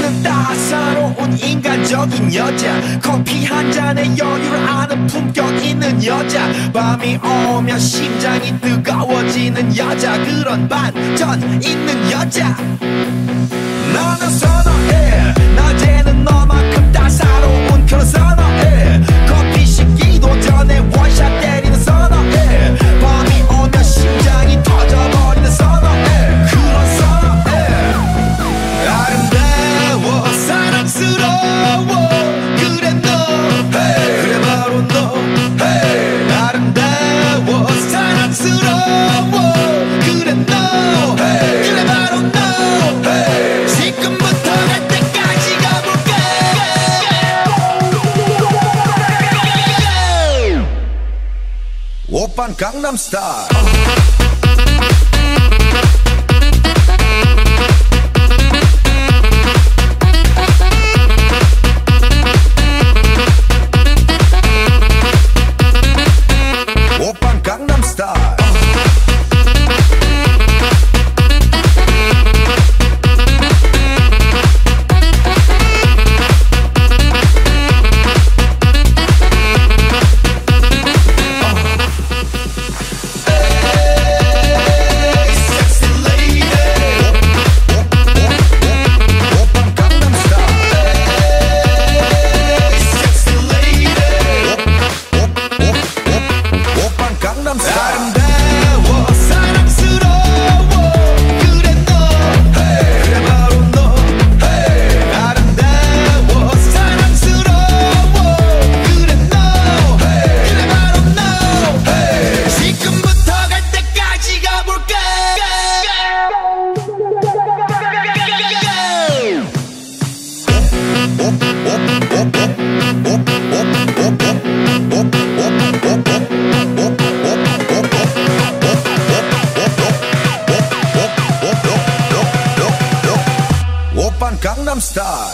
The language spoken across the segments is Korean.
그런 따사로운 인간적인 여자, 커피 한 잔에 여유를 아는 품격 있는 여자, 밤이 오면 심장이 뜨거워지는 여자, 그런 반전 있는 여자 나는 선호해. 낮에는 너만큼 따사로운 그런 선호해. 커피 식기도 전에 원샷 때리는 선호해. 밤이 오면 심장이 터져버리는 선호해. 그런 선호해. 아름다워 사랑스러워 그래 너 hey. 그래 바로 너 hey. 아름다워 사랑스러워 그래 너 hey. 그래 바로 너 hey. 지금부터 갈 때까지 가볼까. 오빤 강남 스타일. 오빤 강남 스타일. 아름다워 사랑스러워 그래 너 hey. 그래 바로 너 hey. 아름다워 사랑스러워 그래 너 hey. 그래 바로 너 hey. 지금부터 갈 때까지 가볼까. 오빤 강남 스타일.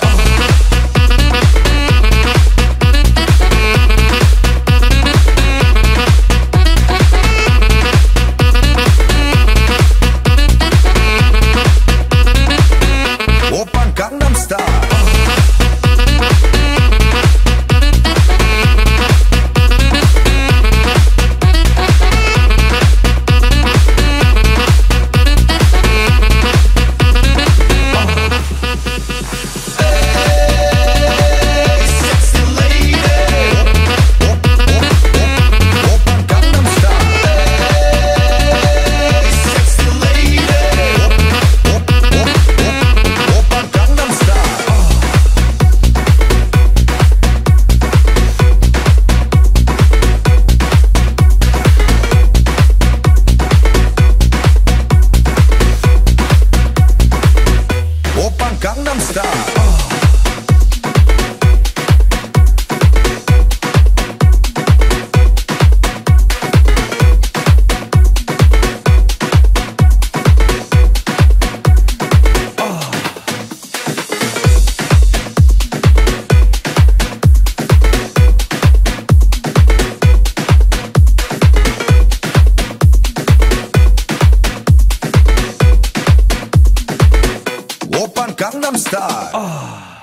오빤 강남 스타일. Gangnam Style. Gangnam Style.